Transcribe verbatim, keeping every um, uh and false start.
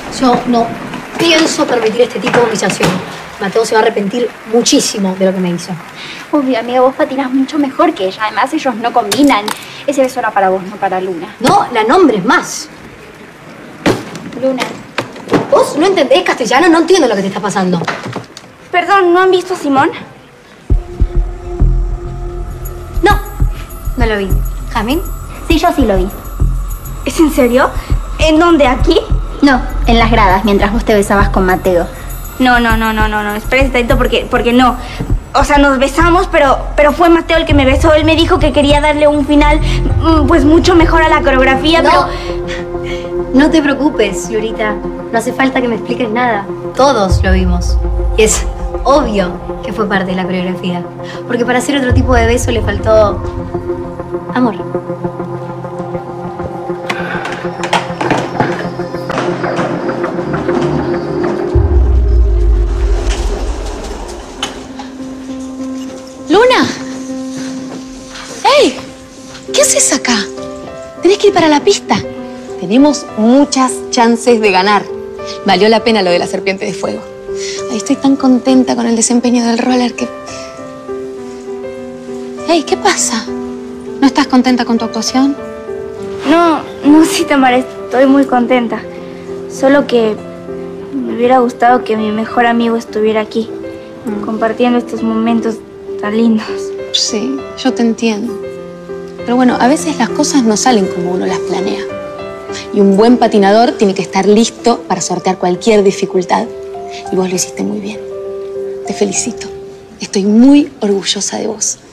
Yo no pienso permitir este tipo de humillación. Mateo se va a arrepentir muchísimo de lo que me hizo. Uy, amiga, vos patinas mucho mejor que ella. Además, ellos no combinan. Ese beso era para vos, no para Luna. No, la nombres más. Luna. ¿Vos no entendés castellano? No entiendo lo que te está pasando. Perdón, ¿no han visto a Simón? No, no lo vi. ¿Jamín? Sí, yo sí lo vi. ¿Es en serio? ¿En dónde? ¿Aquí? No, en las gradas, mientras vos te besabas con Mateo. No, no, no, no, no, no. Espérate tantito porque, porque no. O sea, nos besamos, pero, pero fue Mateo el que me besó. Él me dijo que quería darle un final, pues, mucho mejor a la coreografía, No. pero... No te preocupes, Lurita. No hace falta que me expliques nada. Todos lo vimos. Y es obvio que fue parte de la coreografía. Porque para hacer otro tipo de beso le faltó... amor. ¡Luna! ¡Ey! ¿Qué haces acá? Tenés que ir para la pista. Tenemos muchas chances de ganar. Valió la pena lo de la serpiente de fuego. Ay, estoy tan contenta con el desempeño del roller que... ¡Ey! ¿Qué pasa? ¿No estás contenta con tu actuación? No, no, sí, Tamara, estoy muy contenta. Solo que me hubiera gustado que mi mejor amigo estuviera aquí, mm. compartiendo estos momentos tan lindos. Sí, yo te entiendo. Pero bueno, a veces las cosas no salen como uno las planea. Y un buen patinador tiene que estar listo para sortear cualquier dificultad. Y vos lo hiciste muy bien. Te felicito. Estoy muy orgullosa de vos.